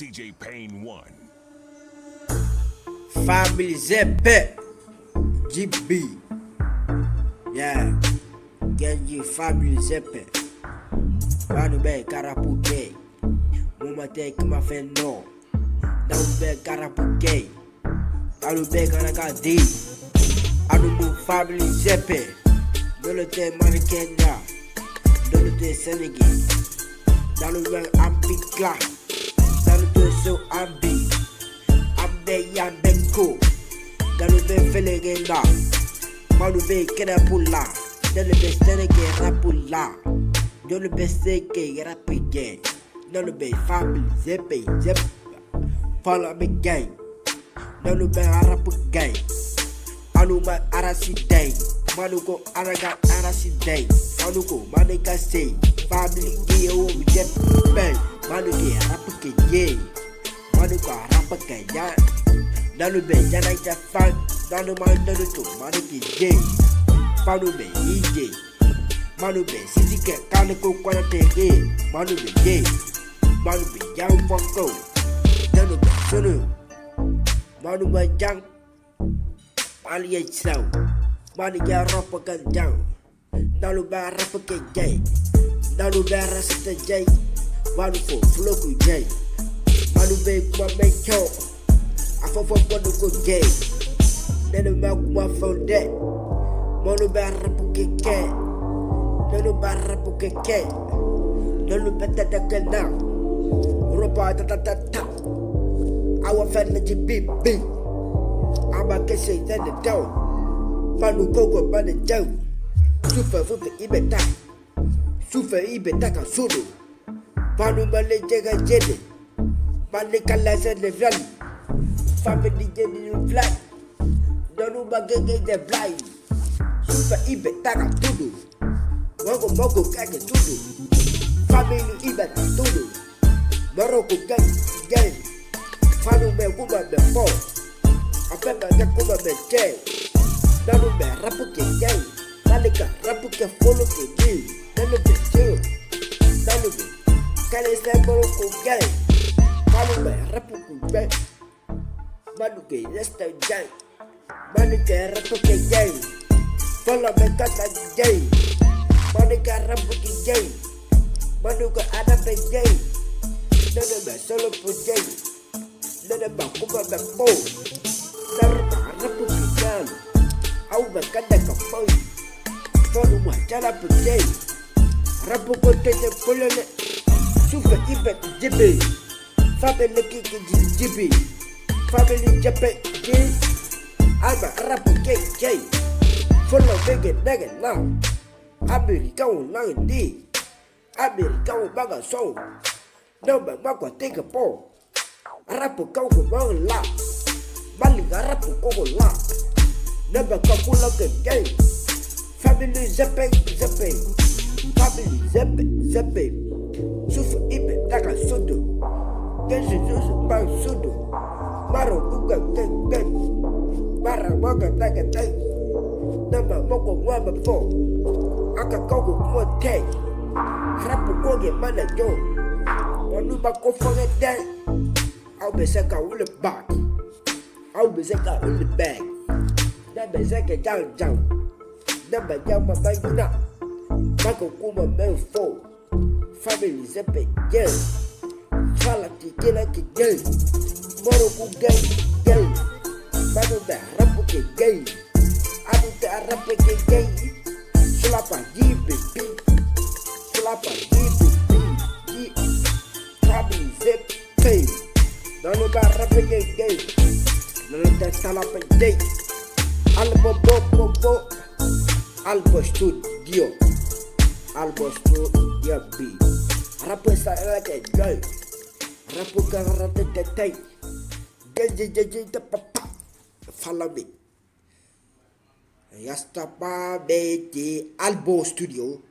DJ Pain 1. Family Zepe GB. Yeah. Get you family Zepe. Manu be karapuke. Muma take my friend no. Now be karapuke. Alu be kanakadi. Alu do family Zepe. Dolo te Kenya. Dolo te Senegal. Dalu be ambikla. Dalu te so ambi. Ambe yambeko. Dalu be felegenda. Manu be kerapula. Dalu be Senegal rapula. Dalu be seke rapige. Dalu be family Zepe Zepe. Follow me gang. Dalu be arapu gang. Anu ma arasi day. Manuko araga arasi day. Manuko manika say. Family gay o jet bang. Manuke arapuke ye. Manuka arapuke ya. Dalu be jana ja fan. Dalu ma dalu to manuke ye. Manu be ye. Manu be sisike kaniko kwana tege. Manu be ye. Manu be young fonko. Dalu be sunu. Manu be young. Aliye sao. Manu ya rapakan young. Dalu be rapuke ye. Dalu be rasita ye. Manu fo floku ye. Manu be kuma mekyo. Afofo kono ko ye. Nenu me kuma fonde. Manu be rapuke ye. Nenu be rapuke ye. Nenu be tatake na. Ropa tatatata. Awa fenna jibibi. Aba kese tende down. Manu gogo bane down. Sufa fupe ibeta. Sufa ibeta ka sudu. Manu male jega jede. Mane kala sende vlan. Family jede you fly. Donu bagege de fly. Sufa ibeta ka tudu. Mogo kage tudu. Family ibeta tudu. Moroko gang. Fanu me kuma me po. Apema me kuma me che. Danu me rapuke gang. Malika rapuke follow ke ni. Danu me chill. Danu me kale se moroko gang. Fanu me rapuke gang. Manu ke resta gang. Manu ke rapuke gang. Follow me kata gang. Manu ke rapuke gang. Manu ke adape gang. Nana me solo po gang. Nana me kuma me po. Narba rapu kijan. Au me kanda kapoy. Tonu ma chala po gang. Rapu ko tete polele. Sufa ibe jibi. Family kiki jibi. Family jape gang. Alba rapu gang. Follow bege nage now. America nang di. America baga so. No me mako take a po. Rapu kau ko bang la. Bali rapu ko la. Never kapula ke gang. Family zepe. Family zepe. Sufu ibe taka sudu. Kenshi susu bang sudu. Maro kuka gang. Mara waka taka gang. Never moko wama po. Aka kau ko mo take. Rapu ko ge mana jo. Wanu bako fange den. Au bezeka ule back. Au bezeka ule back. Da bezeka jang. Da bajang mabangina. Bako kuma menfo. Family zepe gang. Fala tikila ki gang. Moro ku gang. Manu da rapu ke gang. Anu da rapu ke gang. Sulapa jibi. Family zepe. Danu ba rape gay. Nanu ta salapa day. Albo bo. Albo studio B. Rape sa like gay. Rapu garate tay. Gay papa. Follow me. Yasta pa beti Albo studio.